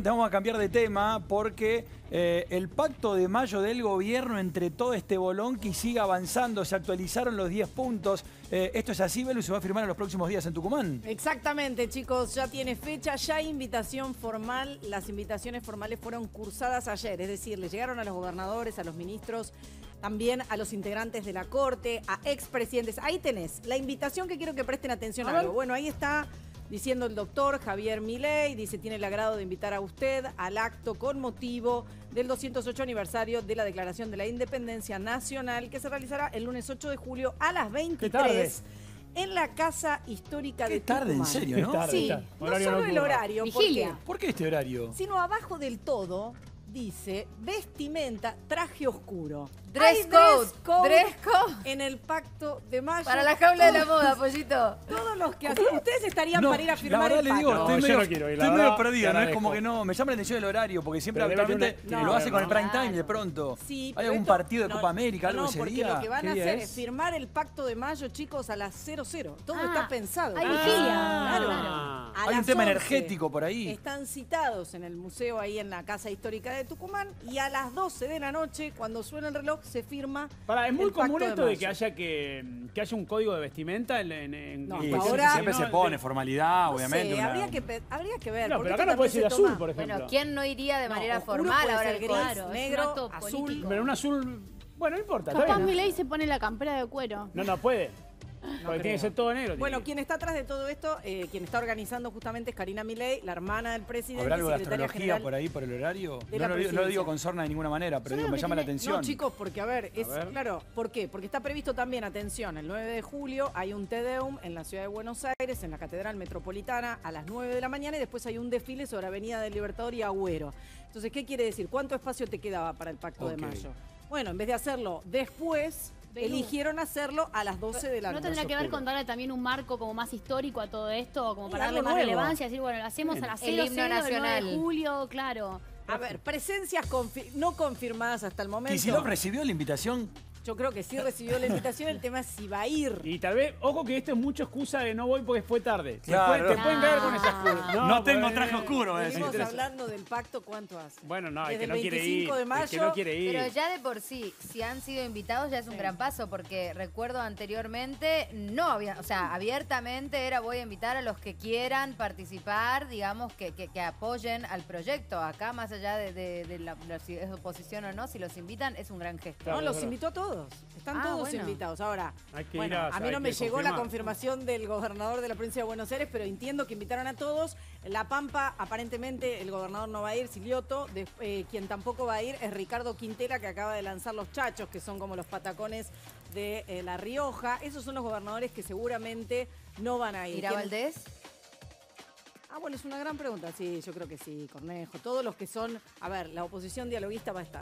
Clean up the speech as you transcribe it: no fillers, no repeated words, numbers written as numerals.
Vamos a cambiar de tema porque el pacto de mayo del gobierno entre todo este bolonqui sigue avanzando. Se actualizaron los 10 puntos. Esto es así, Belu, se va a firmar en los próximos días en Tucumán. Exactamente, chicos. Ya tiene fecha, ya hay invitación formal. Las invitaciones formales fueron cursadas ayer. Es decir, le llegaron a los gobernadores, a los ministros, también a los integrantes de la Corte, a expresidentes. Ahí tenés la invitación que quiero que presten atención a algo. Bueno, ahí está diciendo el doctor Javier Milei, dice, tiene el agrado de invitar a usted al acto con motivo del 208 aniversario de la Declaración de la Independencia Nacional, que se realizará el lunes 8 de julio a las 23 en la Casa Histórica de Tucumán. Tarde, en serio, ¿no? Tarde, Sí, no solo el horario, Vigilia. ¿Por qué este horario? sino abajo del todo dice vestimenta, traje oscuro. Dress Hay code. Dress code. en el pacto de mayo. Para la jaula de la moda, pollito. Todos los que hacen. Ustedes estarían para ir a firmar la verdad el le pacto. digo, No, estoy yo medio, no quiero ir, la estoy medio verdad, perdido, te ¿no? Es agradezco. como que no, me llama la atención el horario, porque siempre Pero debe habitualmente tener lo hace con el prime claro. time de pronto. Sí, ¿Hay pero algún esto- partido de Copa América, algo no, ese porque día? lo que van ¿Qué a día hacer es? es firmar el pacto de mayo, chicos, a las 00. Todo está pensado. Hay vigilia. Claro. Ah. A Hay un las tema 11 energético por ahí. Están citados en el museo ahí en la Casa Histórica de Tucumán y a las 12 de la noche, cuando suena el reloj, se firma. Es muy el común pacto esto de mayo. que haya un código de vestimenta en No, Y hasta sí, ahora- siempre se pone formalidad, No obviamente. sé, una- habría que ver. No, porque pero acá esto no puedes ir también se azul, toma- por ejemplo. Bueno, ¿quién no iría de No, manera oscuro formal puede ahora ser al gris, código? Claro, es un negro, acto azul. político. Pero un azul, bueno, no importa, está Capaz bien. Milei se pone la campera de cuero. No puede. Porque creo. tiene que ser todo negro. Bueno, tiene quien está atrás de todo esto, quien está organizando justamente es Karina Milei, la hermana del presidente, ¿Habrá algo de secretaria astrología general. por ahí, por el horario? de la No lo presidencia. digo con sorna de ninguna manera, pero Solo digo, lo me que llama la tiene- atención. No, chicos, porque a ver, ver. claro, ¿por qué? Porque está previsto también, atención, el 9 de julio hay un Te Deum en la ciudad de Buenos Aires, en la Catedral Metropolitana, a las 9 de la mañana, y después hay un desfile sobre Avenida del Libertador y Agüero. Entonces, ¿qué quiere decir? ¿Cuánto espacio te quedaba para el Pacto de Ok. Mayo? Bueno, en vez de hacerlo después, Belú. eligieron hacerlo a las 12 de la ¿No noche. tendrá que ver oscuro. con darle también un marco como más histórico a todo esto? Como Sí, para darle algo más nuevo. relevancia, decir, bueno, lo hacemos a las El 00 himno el 9 de nacional. julio, claro. A ver, presencias no confirmadas hasta el momento. ¿Kicillof recibió la invitación? Yo creo que sí recibió la invitación, el tema es si va a ir. Y tal vez, ojo que esto es mucha excusa de no voy porque fue tarde. Claro. Te pueden caer con esas excusas. No tengo porque- traje oscuro, va a decir. Venimos hablando del pacto, ¿cuánto hace? Bueno, no, Desde el que no el quiere 25 ir. de mayo, el que no quiere ir. Pero ya de por sí, si han sido invitados ya es un gran paso, porque recuerdo anteriormente no había, o sea, abiertamente era voy a invitar a los que quieran participar, digamos, que apoyen al proyecto. Acá, más allá de si es oposición o no, si los invitan, es un gran gesto. Claro, No, es los verdad. invitó a todos. Están Ah, todos bueno. invitados. Ahora, Hay que bueno, ir a mí no hay me que llegó la confirmar. confirmación del gobernador de la provincia de Buenos Aires, pero entiendo que invitaron a todos. La Pampa, aparentemente, el gobernador no va a ir, Silioto. Quien tampoco va a ir es Ricardo Quintela, que acaba de lanzar los chachos, que son como los patacones de La Rioja. Esos son los gobernadores que seguramente no van a ir. ¿Irá Valdés? Ah, bueno, es una gran pregunta. Sí, yo creo que sí, Cornejo. Todos los que son, a ver, la oposición dialoguista va a estar.